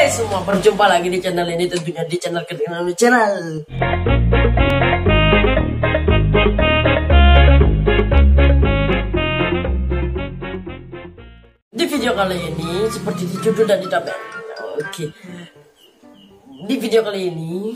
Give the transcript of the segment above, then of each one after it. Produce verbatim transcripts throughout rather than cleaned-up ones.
semua, berjumpa lagi di channel ini, tentunya di channel Kedengaran Channel. Di video kali ini, seperti di judul dan di thumbnail, oke. Di video kali ini,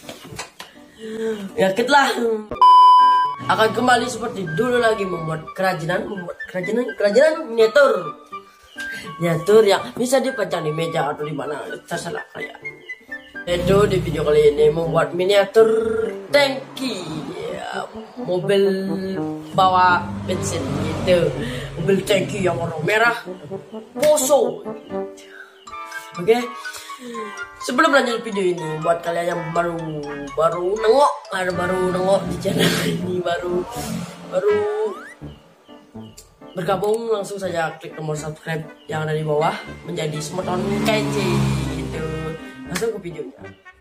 ya kita akan kembali seperti dulu lagi membuat kerajinan, membuat kerajinan, kerajinan miniatur. Miniatur yang bisa dipajang di meja atau di mana terserah kalian. Itu di video kali ini membuat miniatur tangki, ya, mobil bawa bensin gitu, mobil tangki yang warna merah poso. Oke, sebelum lanjut video ini, buat kalian yang baru baru nengok, baru baru nengok di channel ini, baru baru bergabung, langsung saja klik tombol subscribe yang ada di bawah menjadi semeton kece gitu. Langsung ke videonya.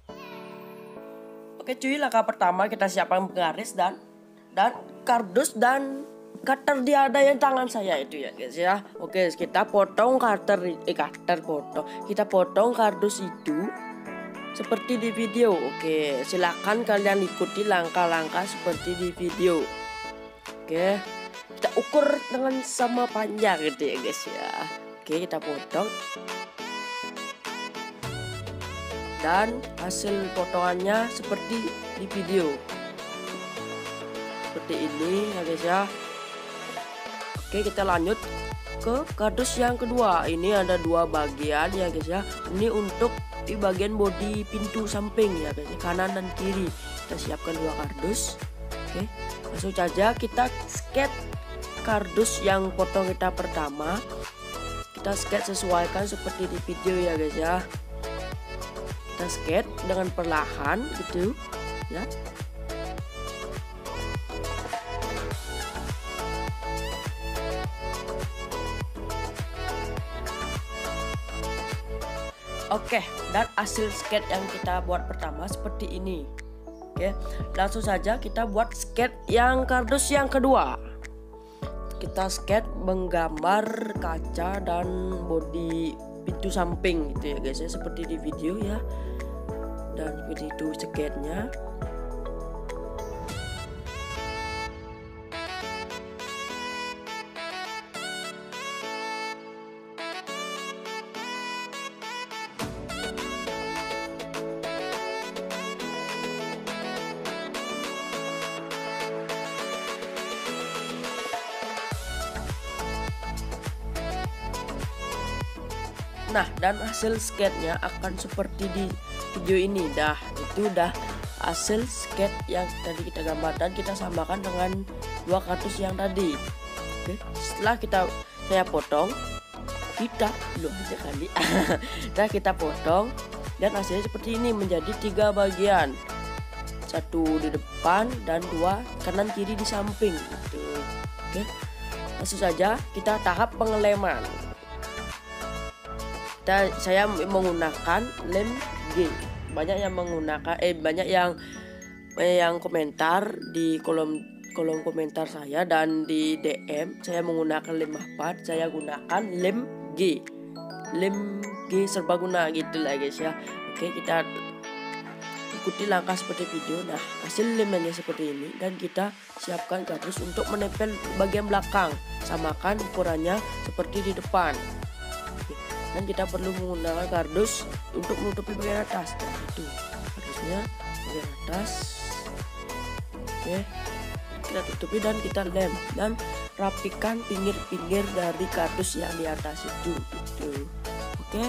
Oke cuy, langkah pertama kita siapkan penggaris dan dan kardus dan cutter di ada yang tangan saya itu ya guys ya. Oke, kita potong cutter eh cutter potong. Kita potong kardus itu seperti di video. Oke, silakan kalian ikuti langkah-langkah seperti di video. Oke, kita ukur dengan sama panjang gitu ya guys ya. Oke, kita potong. Dan hasil potongannya seperti di video. Seperti ini ya guys ya. Oke, kita lanjut ke kardus yang kedua. Ini ada dua bagian ya guys ya. Ini untuk di bagian bodi pintu samping ya guys, kanan dan kiri. Kita siapkan dua kardus. Oke, langsung saja kita sket kardus yang potong kita pertama. Kita sket sesuaikan seperti di video ya guys ya. Kita sket dengan perlahan gitu ya. Oke, dan hasil sket yang kita buat pertama seperti ini. Oke, langsung saja kita buat sket yang kardus yang kedua. Kita sket menggambar kaca dan bodi pintu samping gitu ya guys ya, seperti di video ya. Dan seperti itu sketnya. Nah, dan hasil sketnya akan seperti di video ini. Dah, itu udah hasil sket yang tadi kita gambar dan kita samakan dengan dua kardus yang tadi. Oke, setelah kita saya potong, kita lu aja kali. Nah, kita potong dan hasilnya seperti ini, menjadi tiga bagian. Satu di depan dan dua kanan kiri di samping gitu. Oke. Langsung saja kita tahap pengeleman. Kita, saya menggunakan lem G. Banyak yang menggunakan eh banyak yang eh, yang komentar di kolom kolom komentar saya dan di D M, saya menggunakan lem apa? Saya gunakan lem G. Lem G serbaguna gitu lah guys ya. Oke, kita ikuti langkah seperti video. Nah, hasil lemnya seperti ini dan kita siapkan kardus untuk menempel bagian belakang. Samakan ukurannya seperti di depan. Dan kita perlu menggunakan kardus untuk menutupi bagian atas. Nah, itu kardusnya bagian atas. Oke, kita tutupi dan kita lem dan rapikan pinggir-pinggir dari kardus yang di atas itu. Gitu. Oke.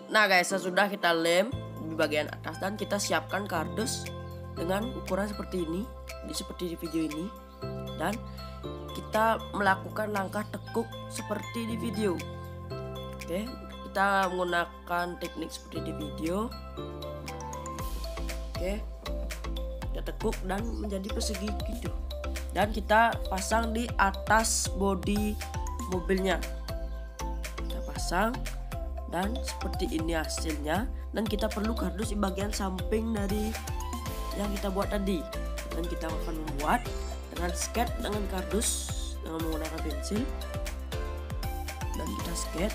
Nah guys, sesudah kita lem di bagian atas dan kita siapkan kardus dengan ukuran seperti ini, di seperti di video ini, dan kita melakukan langkah tekuk seperti di video. Oke, kita menggunakan teknik seperti di video. Oke, kita tekuk dan menjadi persegi gitu, dan kita pasang di atas bodi mobilnya. Kita pasang dan seperti ini hasilnya, dan kita perlu kardus di bagian samping dari yang kita buat tadi, dan kita akan membuat dengan sketch dengan kardus dengan menggunakan pensil, dan kita sketch.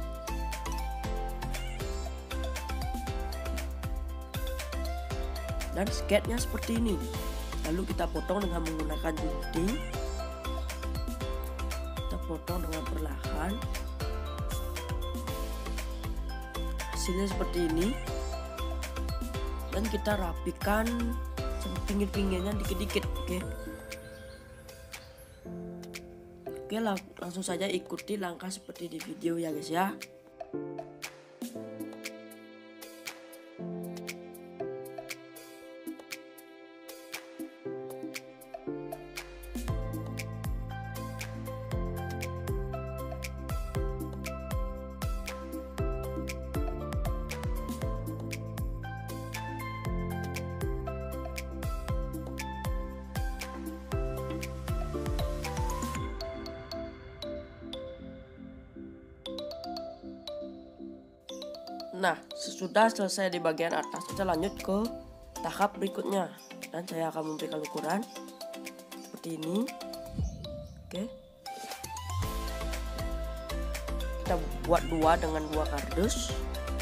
Dan sketchnya seperti ini, lalu kita potong dengan menggunakan gunting. Kita potong dengan perlahan. Hasilnya seperti ini, dan kita rapikan pinggir-pinggirnya dikit-dikit. Oke, oke lang langsung saja ikuti langkah seperti di video ya guys ya. Nah, sesudah selesai di bagian atas, kita lanjut ke tahap berikutnya, dan saya akan memberikan ukuran seperti ini. Oke, kita buat dua dengan dua kardus,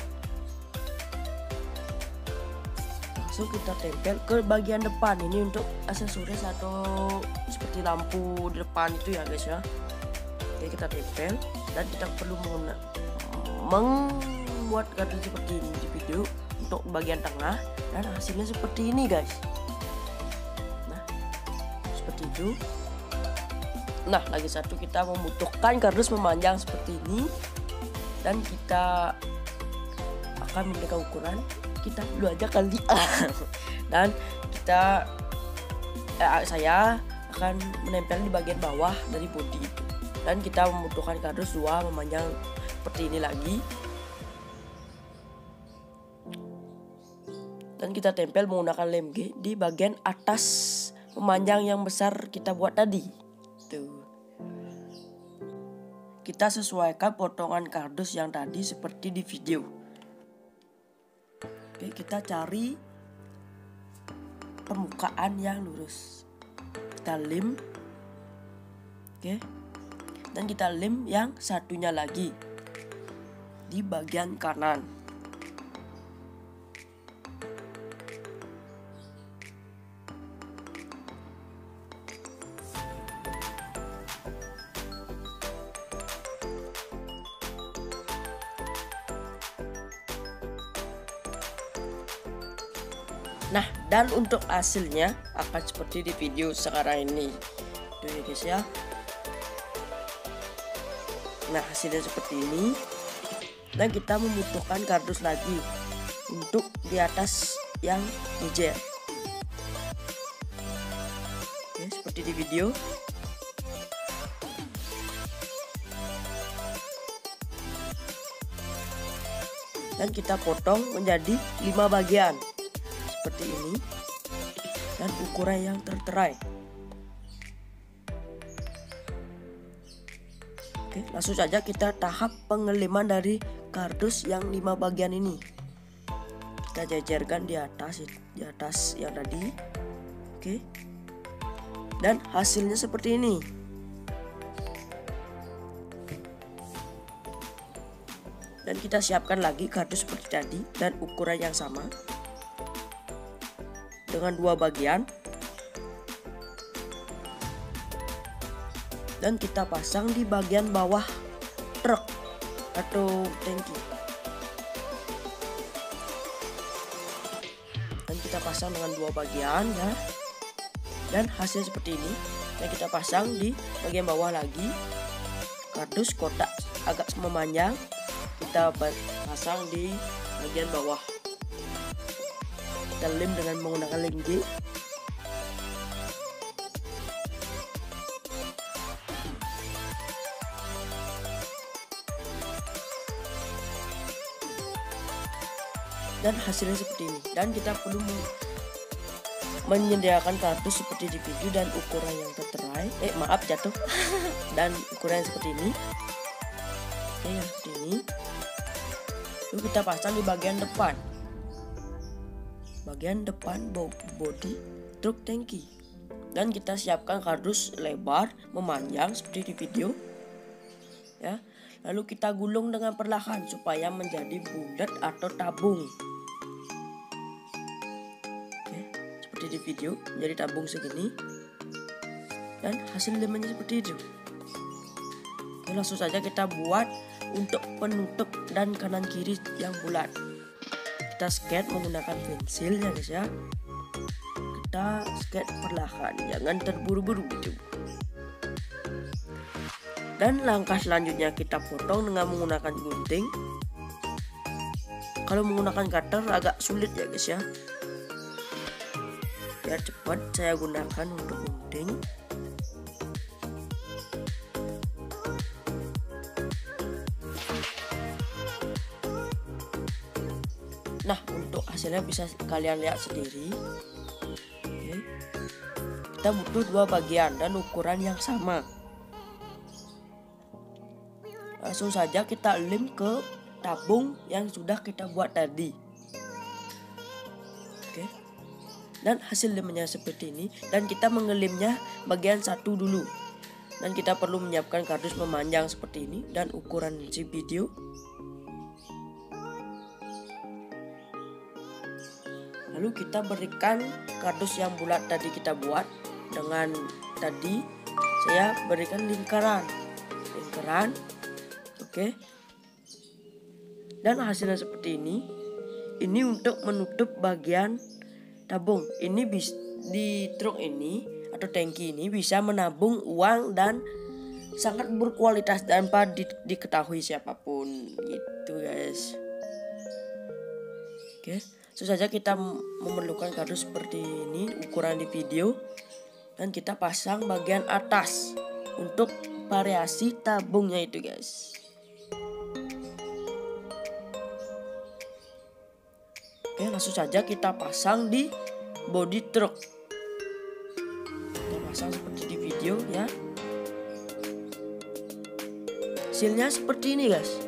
langsung kita tempel ke bagian depan. Ini untuk aksesoris atau seperti lampu di depan itu ya guys ya. Oke, kita tempel, dan kita perlu menggunakan meng buat kardus seperti ini di video untuk bagian tengah, dan hasilnya seperti ini guys. Nah, seperti itu. Nah, lagi satu, kita membutuhkan kardus memanjang seperti ini, dan kita akan memberikan ukuran. Kita dulu aja kali. Dan kita eh, saya akan menempel di bagian bawah dari bodi itu, dan kita membutuhkan kardus dua memanjang seperti ini lagi. Dan kita tempel menggunakan lem G di bagian atas memanjang yang besar kita buat tadi. Tuh. Kita sesuaikan potongan kardus yang tadi seperti di video. Oke, kita cari permukaan yang lurus. Kita lem. Oke. Dan kita lem yang satunya lagi di bagian kanan. Nah, dan untuk hasilnya akan seperti di video sekarang ini. Tuh ya guys ya. Nah, hasilnya seperti ini. Dan kita membutuhkan kardus lagi untuk di atas yang jejer. Oke, seperti di video. Dan kita potong menjadi lima bagian. Seperti ini, dan ukuran yang terterai. Oke, langsung saja kita tahap pengeliman dari kardus yang lima bagian ini. Kita jajarkan di atas, di atas yang tadi. Oke, dan hasilnya seperti ini. Dan kita siapkan lagi kardus seperti tadi dan ukuran yang sama dengan dua bagian, dan kita pasang di bagian bawah truk atau tangki, dan kita pasang dengan dua bagian ya, dan hasil seperti ini. Dan kita pasang di bagian bawah lagi kardus kotak agak memanjang, kita pasang di bagian bawah. Kita lem dengan menggunakan lem G. Dan hasilnya seperti ini. Dan kita perlu menyediakan kardus seperti di video dan ukuran yang tertera. Eh maaf jatuh. Dan ukuran yang seperti ini. Oke, yang seperti ini. Lalu kita pasang di bagian depan. Bagian depan bodi truk tangki. Dan kita siapkan kardus lebar memanjang seperti di video. Ya. Lalu kita gulung dengan perlahan supaya menjadi bulat atau tabung. Oke, seperti di video menjadi tabung segini. Dan hasil lemnya seperti itu. Oke, langsung saja kita buat untuk penutup dan kanan kiri yang bulat. Kita skate menggunakan pensil ya guys ya. Kita skate perlahan, jangan terburu-buru gitu. Dan langkah selanjutnya kita potong dengan menggunakan gunting. Kalau menggunakan cutter agak sulit ya guys ya. Biar cepat saya gunakan untuk gunting. Nah, untuk hasilnya bisa kalian lihat sendiri. Oke. Kita butuh dua bagian dan ukuran yang sama. Langsung saja kita lem ke tabung yang sudah kita buat tadi. Oke. Dan hasil lemnya seperti ini. Dan kita mengelimnya bagian satu dulu. Dan kita perlu menyiapkan kardus memanjang seperti ini. Dan ukuran si video. Lalu kita berikan kardus yang bulat tadi kita buat. Dengan tadi saya berikan lingkaran. Lingkaran. Oke. Dan hasilnya seperti ini. Ini untuk menutup bagian tabung. Ini bis, di truk ini atau tangki ini bisa menabung uang dan sangat berkualitas tanpa di, diketahui siapapun gitu guys. Oke, langsung saja kita memerlukan kardus seperti ini ukuran di video. Dan kita pasang bagian atas untuk variasi tabungnya itu guys. Oke, langsung saja kita pasang di bodi truk. Kita pasang seperti di video ya. Hasilnya seperti ini guys.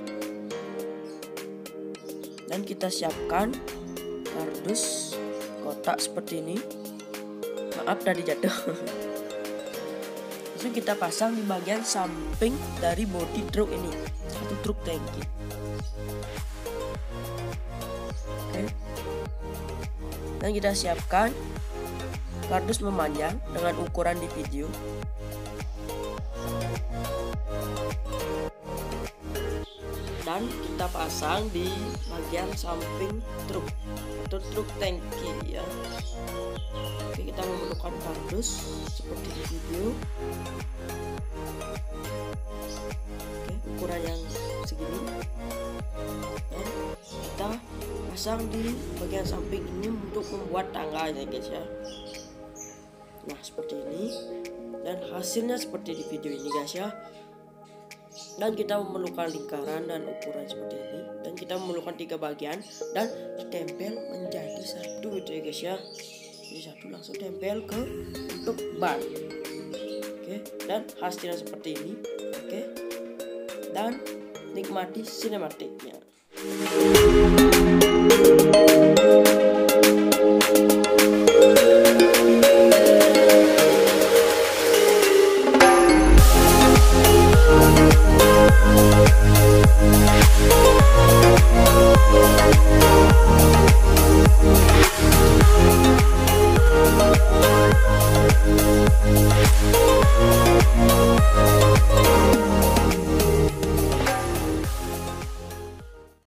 Dan kita siapkan kardus kotak seperti ini. Maaf tadi jatuh. Langsung kita pasang di bagian samping dari bodi truk ini. Satu truk tangki. Oke. Dan kita siapkan kardus memanjang dengan ukuran di video. Dan kita pasang di bagian samping truk atau truk tangki ya. Oke, kita memerlukan kardus seperti di video. Oke, ukuran yang segini. Dan kita pasang di bagian samping ini untuk membuat tangga ya guys ya. Nah seperti ini. Dan hasilnya seperti di video ini guys ya. Dan kita memerlukan lingkaran dan ukuran seperti ini. Dan kita memerlukan tiga bagian dan ditempel menjadi satu gitu ya guys ya. Jadi satu langsung tempel ke untuk ban. Oke, dan hasilnya seperti ini. Oke. Dan nikmati sinematiknya.